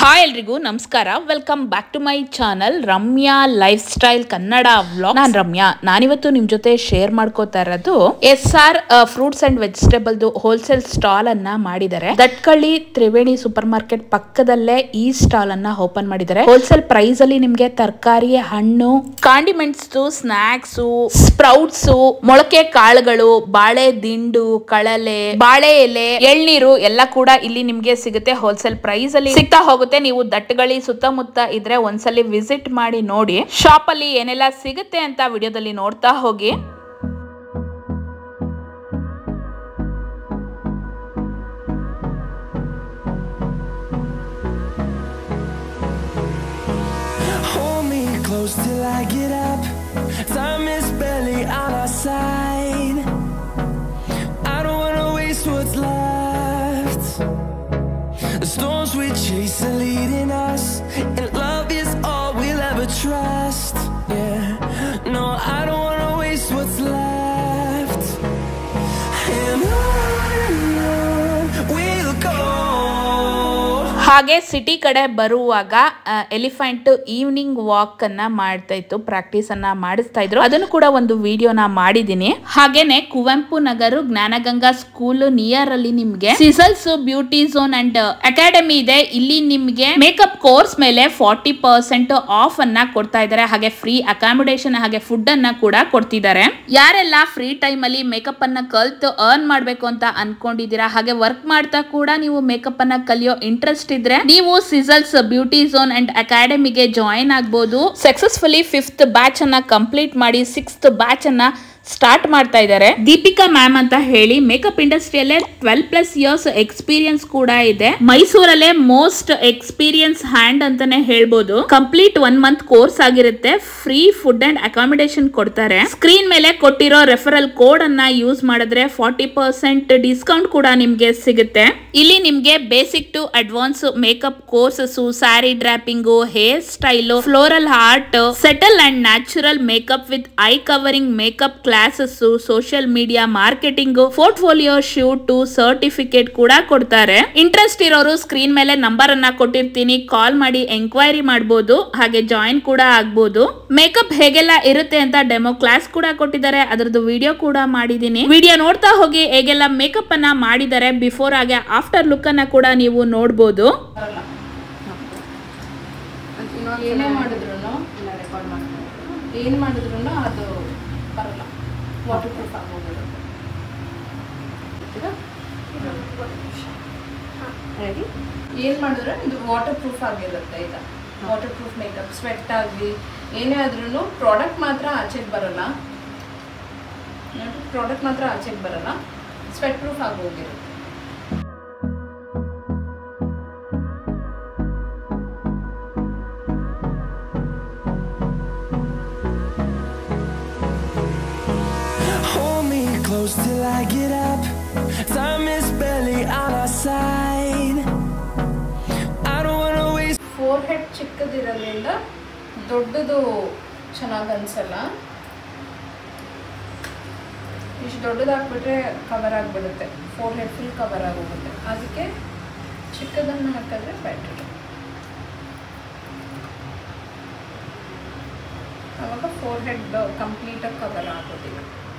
Hi ಎಲ್ರಿಗೂ ನಮಸ್ಕಾರ. Welcome back to my channel Ramya lifestyle Kannada vlog. ನಾನು ರಮ್ಯಾ. ನಾನಿವತ್ತು ನಿಮ್ ಜೊತೆ ಶೇರ್ ಮಾಡ್ಕೋತಾ ಇರೋದು SR fruits and vegetable wholesale stall ಅನ್ನ ಮಾಡಿದ್ದಾರೆ. ದಟ್ಕಳ್ಳಿ ತ್ರಿವೇಣಿ ಸೂಪರ್ ಮಾರ್ಕೆಟ್ ಪಕ್ಕದಲ್ಲೇ ಈ ಸ್ಟಾಲ್ ಅನ್ನ ಓಪನ್ ಮಾಡಿದ್ದಾರೆ. ಹೋಲ್ಸೇಲ್ ಪ್ರೈಸ್ ಅಲ್ಲಿ ನಿಮ್ಗೆ ತರಕಾರಿ, ಹಣ್ಣು, ಕಾಂಡಿಮೆಂಟ್ಸ್, ಸ್ನಾಕ್ಸ್, ಸ್ಪ್ರೌಟ್ಸ್, ಮೊಳಕೆ ಕಾಳುಗಳು, ಬಾಳೆ ದಿಂಡು, ಕಳಲೆ, ಬಾಳೆ ಎಲೆ, ಎಳ್ನೀರು ಎಲ್ಲ ಕೂಡ ಇಲ್ಲಿ ನಿಮ್ಗೆ ಸಿಗುತ್ತೆ. ಹೋಲ್ಸೇಲ್ ಪ್ರೈಸ್ ಅಲ್ಲಿ ಸಿಗ್ತಾ ಹೋಗುತ್ತೆ. ನೀವು ದಟ್ಟಗಳಿ ಸುತ್ತಮುತ್ತ ಇದ್ರೆ ಒಂದ್ಸಲಿ ವಿಸಿಟ್ ಮಾಡಿ ನೋಡಿ. ಶಾಪ್ ಅಲ್ಲಿ ಏನೆಲ್ಲ ಸಿಗುತ್ತೆ ಅಂತ ವಿಡಿಯೋದಲ್ಲಿ ನೋಡ್ತಾ ಹೋಗಿ. Hold me close till I get up. Time is barely on our side. I don't wanna waste what's left. The storms we chase are leading us, and love is all we'll ever trust. Yeah, no, I don't wanna waste what's left. And on we'll go. ಹಾಗೆ city ಕಡೆ ಬರುವಾಗ elephant evening walk ಅನ್ನ ಮಾಡ್ತಾ ಇತ್ತು, practice ಅನ್ನ ಮಾಡಿಸ್ತಾ ಇದ್ರು. ಅದನ್ನು ಕೂಡ ಒಂದು ವಿಡಿಯೋನ ಮಾಡಿದೀನಿ. ಹಾಗೇನೆ ಕುವೆಂಪು ನಗರ ಜ್ಞಾನಗಂಗಾ ಸ್ಕೂಲ್ ನಿಯರ್ ಅಲ್ಲಿ ನಿಮ್ಗೆ ಸಿಸಲ್ಸ್ ಬ್ಯೂಟಿ ಝೋನ್ ಅಂಡ್ ಅಕಾಡೆಮಿ ಇದೆ. ಇಲ್ಲಿ ನಿಮ್ಗೆ ಮೇಕಪ್ ಕೋರ್ಸ್ ಮೇಲೆ 40% ಆಫ್ ಅನ್ನ ಕೊಡ್ತಾ ಇದ್ದಾರೆ. ಹಾಗೆ ಫ್ರೀ ಅಕಾಮಿಡೇಷನ್ ಹಾಗೆ ಫುಡ್ ಅನ್ನ ಕೂಡ ಕೊಡ್ತಿದ್ದಾರೆ. ಯಾರೆಲ್ಲ ಫ್ರೀ ಟೈಮ್ ಅಲ್ಲಿ ಮೇಕಪ್ ಅನ್ನ ಕಲ್ತು ಅರ್ನ್ ಮಾಡ್ಬೇಕು ಅಂತ ಅನ್ಕೊಂಡಿದೀರಾ, ಹಾಗೆ ವರ್ಕ್ ಮಾಡ್ತಾ ಕೂಡ ನೀವು ಮೇಕಪ್ ಅನ್ನ ಕಲಿಯೋ ಇಂಟ್ರೆಸ್ಟ್ ಇದ್ರೆ ನೀವು ಸಿಸಲ್ಸ್ ಬ್ಯೂಟಿ ಝೋನ್ ಅಂಡ್ ಅಕಾಡೆಮಿಗೆ ಜಾಯಿನ್ ಆಗಬಹುದು. ಸಕ್ಸಸ್ಫುಲಿ 5th ಬ್ಯಾಚ್ ಅನ್ನ ಕಂಪ್ಲೀಟ್ ಮಾಡಿ 6th ಬ್ಯಾಚ್ ಅನ್ನ ಸ್ಟಾರ್ಟ್ ಮಾಡ್ತಾ ಇದ್ದಾರೆ. ದೀಪಿಕಾ ಮ್ಯಾಮ್ ಅಂತ ಹೇಳಿ ಮೇಕಪ್ ಇಂಡಸ್ಟ್ರಿಯಲ್ಲೇ 12+ ಇಯರ್ಸ್ ಎಕ್ಸ್ಪೀರಿಯನ್ಸ್ ಕೂಡ ಇದೆ. ಮೈಸೂರಲ್ಲೇ ಮೋಸ್ಟ್ ಎಕ್ಸ್ಪೀರಿಯನ್ಸ್ ಹ್ಯಾಂಡ್ ಅಂತಾನೆ ಹೇಳ್ಬೋದು. ಕಂಪ್ಲೀಟ್ 1 ಮಂತ್ ಕೋರ್ಸ್ ಆಗಿರುತ್ತೆ. ಫ್ರೀ ಫುಡ್ ಅಂಡ್ ಅಕಾಮಿಡೇಷನ್ ಕೊಡ್ತಾರೆ. ಸ್ಕ್ರೀನ್ ಮೇಲೆ ಕೊಟ್ಟಿರೋ ರೆಫರಲ್ ಕೋಡ್ ಅನ್ನ ಯೂಸ್ ಮಾಡಿದ್ರೆ 40% ಡಿಸ್ಕೌಂಟ್ ಕೂಡ ನಿಮ್ಗೆ ಸಿಗುತ್ತೆ. ಇಲ್ಲಿ ನಿಮ್ಗೆ basic to advance makeup courses, sari draping, hairstyle, floral art, subtle and natural makeup with eye covering makeup classes, social media marketing, portfolio shoot, certificate ಕೂಡ ಕೊಡ್ತಾರೆ. ಇಂಟ್ರೆಸ್ಟ್ ಇರೋರು ಸ್ಕ್ರೀನ್ ಮೇಲೆ ನಂಬರ್ ಅನ್ನ ಕೊಟ್ಟಿರ್ತೀನಿ, ಕಾಲ್ ಮಾಡಿ ಎಂಕ್ವೈರಿ ಮಾಡಬಹುದು. ಹಾಗೆ join ಕೂಡ ಆಗ್ಬಹುದು. ಮೇಕಪ್ ಹೇಗೆಲ್ಲ ಇರುತ್ತೆ ಅಂತ ಡೆಮೋ ಕ್ಲಾಸ್ ಕೂಡ ಕೊಟ್ಟಿದ್ದಾರೆ. ಅದರದ್ದು ವಿಡಿಯೋ ಕೂಡ ಮಾಡಿದೀನಿ. ವಿಡಿಯೋ ನೋಡ್ತಾ ಹೋಗಿ ಹೇಗೆಲ್ಲ ಮೇಕಪ್ ಅನ್ನ ಮಾಡಿದ್ದಾರೆ. ಬಿಫೋರ್ ಹಾಗೆ ಆಫ್ಟರ್ ಲುಕ್ ಅನ್ನ ಕೂಡ ನೀವು ನೋಡಬಹುದು. ಏನೇ ಮಾಡಿದ್ರು ರೆಕಾರ್ಡ್ ಮಾಡ್ತಾರೆ, ಏನು ಮಾಡಿದ್ರು ಅದು ಬರಲ್ಲ, ವಾಟರ್ ಪ್ರೂಫ್ ಆಗೋದು. ರೆಡಿ? ಏನು ಮಾಡಿದ್ರೆ ಇದು ವಾಟರ್ ಪ್ರೂಫ್ ಆಗಿರುತ್ತೆ. ಈಗ ವಾಟರ್ ಪ್ರೂಫ್ ಮೇಕಪ್, ಸ್ವೆಟ್ ಆಗಲಿ ಏನೇ ಆದ್ರೂ ಪ್ರಾಡಕ್ಟ್ ಮಾತ್ರ ಆಚೆಗೆ ಬರಲ್ಲ. ಪ್ರಾಡಕ್ಟ್ ಮಾತ್ರ ಆಚೆಗೆ ಬರಲ್ಲ, ಸ್ವೆಟ್ ಪ್ರೂಫ್ ಆಗೋಗಿರುತ್ತೆ. Close till I get up. Time is barely on our side. I don't wanna waste. Forehead ಚಿಕ್ಕದಿರೋದ್ರಿಂದ ದೊಡ್ಡದು ಚೆನ್ನಾಗಿ ಅನ್ಸಲ್ಲ. ಇಷ್ಟು ದೊಡ್ಡದು ಹಾಕ್ಬಿಟ್ರೆ ಕವರ್ ಆಗಿಬಿಡುತ್ತೆ, ಫೋರ್ಹೆಡ್ ಫುಲ್ ಕವರ್ ಆಗೋಗುತ್ತೆ. ಅದಕ್ಕೆ ಚಿಕ್ಕದನ್ನು ಹಾಕಿದ್ರೆ ಬೆಟರ್. ಆವಾಗ ಫೋರ್ಹೆಡ್ ಕಂಪ್ಲೀಟಾಗಿ ಕವರ್ ಆಗೋದಿಲ್ಲ.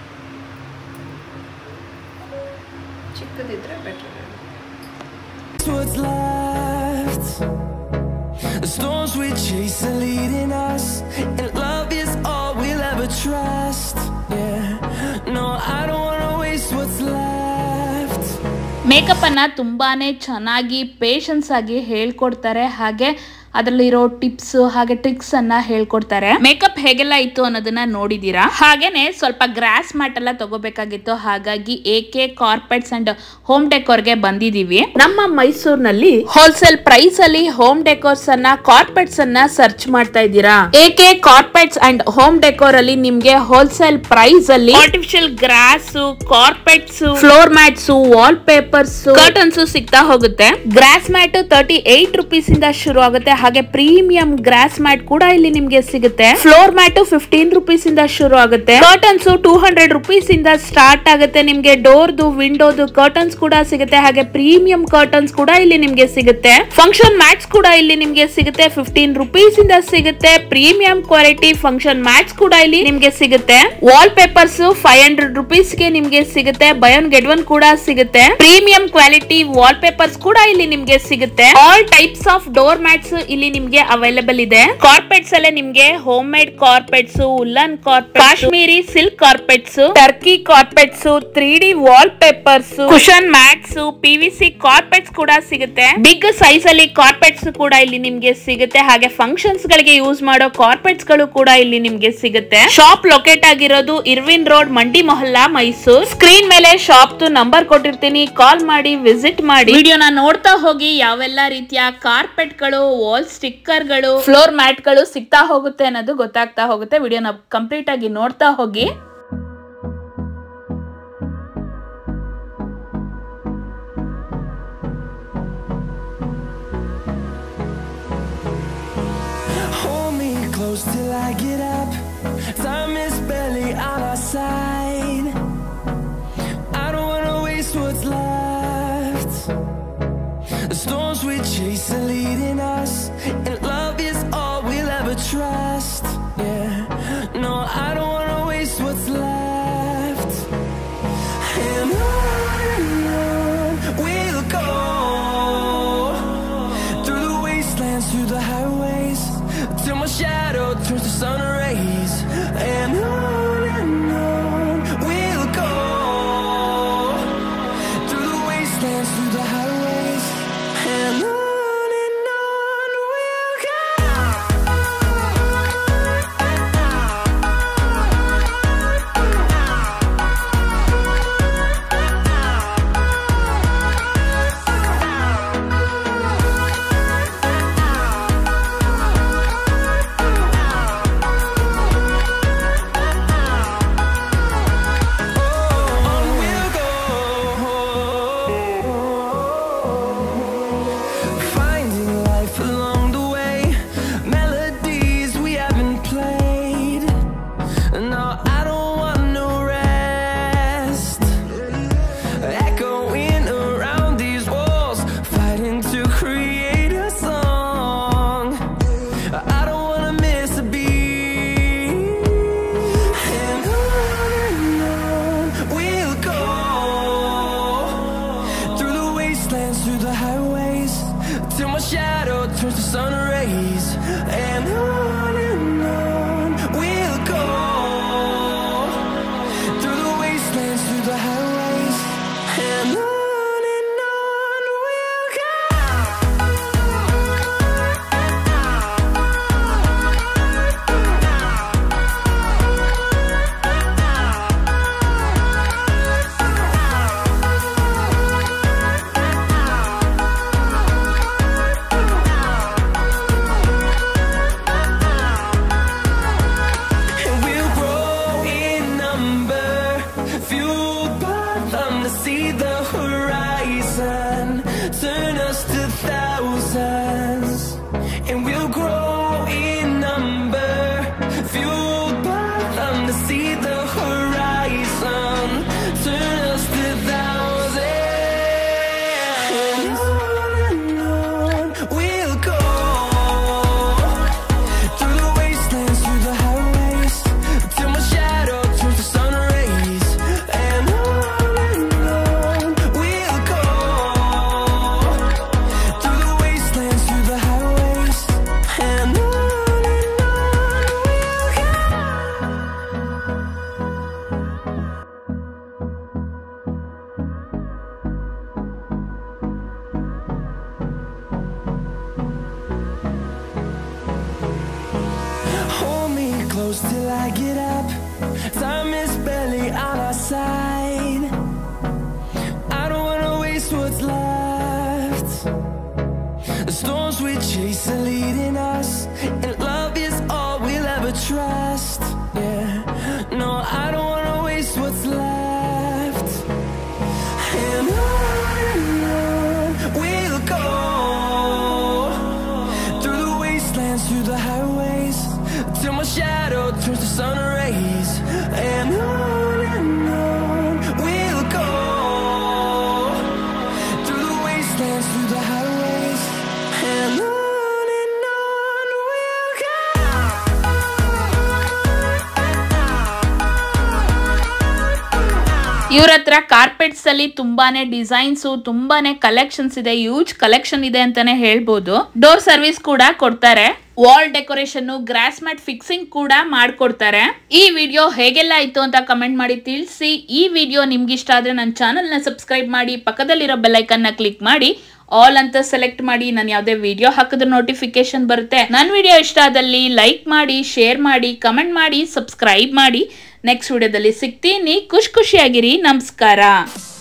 ಚಿಕ್ಕದಿದ್ರೆ better. What's left? The storms we chase are leading us, and love is all we'll ever trust. Yeah, no, I don't wanna waste what's left. Makeup ಅನ್ನ ತುಂಬಾನೇ ಚೆನ್ನಾಗಿ ಪೇಷನ್ಸ್ ಆಗಿ ಹೇಳ್ಕೊಡ್ತಾರೆ. ಹಾಗೆ ಅದರಲ್ಲಿರೋ ಟಿಪ್ಸ್ ಹಾಗೆ ಟ್ರಿಕ್ಸ್ ಅನ್ನ ಹೇಳ್ಕೊಡ್ತಾರೆ. ಮೇಕಪ್ ಹೇಗೆಲ್ಲ ಇತ್ತು ಅನ್ನೋದನ್ನ ನೋಡಿದೀರಾ. ಹಾಗೇನೆ ಸ್ವಲ್ಪ ಗ್ರಾಸ್ ಮ್ಯಾಟ್ ಎಲ್ಲ ತಗೋಬೇಕಾಗಿತ್ತು. ಹಾಗಾಗಿ AK ಕಾರ್ಪೆಟ್ಸ್ ಅಂಡ್ ಹೋಮ್ ಡೆಕೋರ್ಗೆ ಬಂದಿದೀವಿ. ನಮ್ಮ ಮೈಸೂರಿನಲ್ಲಿ ಹೋಲ್ಸೇಲ್ ಪ್ರೈಸ್ ಅಲ್ಲಿ ಹೋಮ್ ಡೆಕೋರ್ಸ್ ಅನ್ನ, ಕಾರ್ಪೆಟ್ಸ್ ಅನ್ನ ಸರ್ಚ್ ಮಾಡ್ತಾ ಇದ್ದೀರಾ. AK carpets and home decor ಅಲ್ಲಿ ನಿಮ್ಗೆ ಹೋಲ್ಸೇಲ್ ಪ್ರೈಸ್ ಅಲ್ಲಿ artificial grass, carpets, floor mats, wall papers, curtains ಸಿಗ್ತಾ ಹೋಗುತ್ತೆ. ಗ್ರಾಸ್ ಮ್ಯಾಟ್ 38 ರೂಪೀಸ್ ಇಂದ ಶುರು ಆಗುತ್ತೆ. ಹಾಗೆ ಪ್ರೀಮಿಯಂ ಗ್ರಾಸ್ ಮ್ಯಾಟ್ ಕೂಡ ಇಲ್ಲಿ ನಿಮ್ಗೆ ಸಿಗುತ್ತೆ. ಫ್ಲೋರ್ ಮ್ಯಾಟ್ 15 rupees ಇಂದ ಶುರು ಆಗುತ್ತೆ. ಕರ್ಟನ್ಸ್ 200 rupees ಇಂದ ಸ್ಟಾರ್ಟ್ ಆಗುತ್ತೆ. ನಿಮ್ಗೆ ಡೋರ್ದು ವಿಂಡೋದು ಕರ್ಟನ್ಸ್ ಕೂಡ ಸಿಗುತ್ತೆ. ಹಾಗೆ ಪ್ರೀಮಿಯಂ ಕರ್ಟನ್ಸ್ ಕೂಡ ಇಲ್ಲಿ ನಿಮ್ಗೆ ಸಿಗುತ್ತೆ. ಫಂಕ್ಷನ್ ಮ್ಯಾಟ್ಸ್ ಕೂಡ ಇಲ್ಲಿ ನಿಮ್ಗೆ ಸಿಗುತ್ತೆ. 15 rupees ಇಂದ ಸಿಗುತ್ತೆ. ಪ್ರೀಮಿಯಂ ಕ್ವಾಲಿಟಿ ಫಂಕ್ಷನ್ ಮ್ಯಾಟ್ಸ್ ಕೂಡ ಇಲ್ಲಿ ನಿಮ್ಗೆ ಸಿಗುತ್ತೆ. ವಾಲ್ ಪೇಪರ್ಸ್ 500 rupees ಗೆ ನಿಮ್ಗೆ ಸಿಗುತ್ತೆ. ಬೈ ಒನ್ ಗೆಟ್ ಒನ್ ಕೂಡ ಸಿಗುತ್ತೆ. ಪ್ರೀಮಿಯಂ ಕ್ವಾಲಿಟಿ ವಾಲ್ ಪೇಪರ್ಸ್ ಕೂಡ ಇಲ್ಲಿ ನಿಮ್ಗೆ ಸಿಗುತ್ತೆ. All types of door mats ಇಲ್ಲಿ ನಿಮ್ಗೆ ಅವೈಲೇಬಲ್ ಇದೆ. ಕಾರ್ಪೆಟ್ಸ್ ಅಲ್ಲೇ ನಿಮ್ಗೆ home made carpets, woollen carpet, Kashmiri silk carpets, Turkey carpets, 3D wall papers, cushion mats, PVC carpets ಕೂಡ ಸಿಗುತ್ತೆ. ಬಿಗ್ ಸೈಜ್ ಅಲ್ಲಿ ಕಾರ್ಪೆಟ್ಸ್ ಕೂಡ ಇಲ್ಲಿ ನಿಮ್ಗೆ ಸಿಗುತ್ತೆ. ಹಾಗೆ ಫಂಕ್ಷನ್ಸ್ ಗಳಿಗೆ ಯೂಸ್ ಮಾಡೋ ಕಾರ್ಪೆಟ್ಸ್ ಗಳು ಕೂಡ ಇಲ್ಲಿ ನಿಮ್ಗೆ ಸಿಗುತ್ತೆ. ಶಾಪ್ ಲೊಕೇಟ್ ಆಗಿರೋದು Irwin road, Mandi Mohalla, Mysuru. Screen ಮೇಲೆ ಶಾಪ್ ನಂಬರ್ ಕೊಟ್ಟಿರ್ತೀನಿ, ಕಾಲ್ ಮಾಡಿ ವಿಸಿಟ್ ಮಾಡಿ. ವಿಡಿಯೋನ ನೋಡ್ತಾ ಹೋಗಿ ಯಾವೆಲ್ಲ ರೀತಿಯ ಕಾರ್ಪೆಟ್ ಗಳು, ವಾಲ್ ಸ್ಟಿಕ್ಕರ್ ಗಳು, ಫ್ಲೋರ್ ಮ್ಯಾಟ್ ಗಳು ಸಿಗ್ತಾ ಹೋಗುತ್ತೆ ಅನ್ನೋದು ಗೊತ್ತಾಗ್ತಾ ಹೋಗುತ್ತೆ. ವಿಡಿಯೋನ ಕಂಪ್ಲೀಟ್ ಆಗಿ ನೋಡ್ತಾ ಹೋಗಿ. Hold me close till I get up. Time is barely on our side. I don't wanna waste what's left. The storms we chase are leading us, and love is all we'll ever trust. Yeah, no, I don't wanna waste what's left. And on we'll go, through the wastelands, through the highways, till my shadow turns to sun rays. And on we'll go, through the wastelands, through the highways. And on we'll go. Finding life along the way, melodies we haven't played. No, I don't want no rest. Echoing around these walls, fighting to create a song. I don't wanna miss a beat. And on we'll go, through the wastelands, through the highways, till my shadow turns to sun rays. And on we'll go, through the wastelands, through the highways. And on we'll go. And we'll grow in number, fueled by them to see the horizon, turn us to thousands. And we'll grow in number, fueled by them to see the horizon, turn us to thousands. And on we'll go, through the wastelands, through the highways, till my shadow turns to sun rays. And on we'll go, through the wastelands, through the highways. And on we'll go. Hold me close till I get up. Time is barely on our side. I don't wanna waste what's left. The storms we chase are leading us, and love is all we'll ever trust. Yeah, no, I don't wanna waste what's left. And on we'll go, through the ಇವ್ರ ಹತ್ರ carpets ಅಲ್ಲಿ ತುಂಬಾನೇ designs ತುಂಬಾನೇ collections ಇದೆ, use collection ಇದೆ ಅಂತಾನೆ ಹೇಳ್ಬೋದು. Door service ಕೂಡ ಕೊಡ್ತಾರೆ, wall decoration, grass mat fixing ಕೂಡ ಮಾಡ್ಕೊಡ್ತಾರೆ. ಈ ವಿಡಿಯೋ ಹೇಗೆಲ್ಲ ಆಯ್ತು ಅಂತ ಕಮೆಂಟ್ ಮಾಡಿ ತಿಳಿಸಿ. ಈ ವಿಡಿಯೋ ನಿಮ್ಗೆ ಇಷ್ಟ ಆದ್ರೆ ನನ್ನ ಚಾನಲ್ ನ ಸಬ್ಸ್ಕ್ರೈಬ್ ಮಾಡಿ, ಪಕ್ಕದಲ್ಲಿರೋ ಬೆಲ್ ಐಕನ್ ನ ಕ್ಲಿಕ್ ಮಾಡಿ ಆಲ್ ಅಂತ ಸೆಲೆಕ್ಟ್ ಮಾಡಿ. ನಾನು ಯಾವುದೇ ವಿಡಿಯೋ ಹಾಕಿದ್ರೆ ನೋಟಿಫಿಕೇಶನ್ ಬರುತ್ತೆ. ನನ್ನ ವಿಡಿಯೋ ಇಷ್ಟ ಆದಲ್ಲಿ ಲೈಕ್ ಮಾಡಿ, ಶೇರ್ ಮಾಡಿ, ಕಮೆಂಟ್ ಮಾಡಿ, ಸಬ್ಸ್ಕ್ರೈಬ್ ಮಾಡಿ. ನೆಕ್ಸ್ಟ್ ವಿಡಿಯೋದಲ್ಲಿ ಸಿಗ್ತೀನಿ. ಖುಷಿಯಾಗಿರಿ. ನಮಸ್ಕಾರ.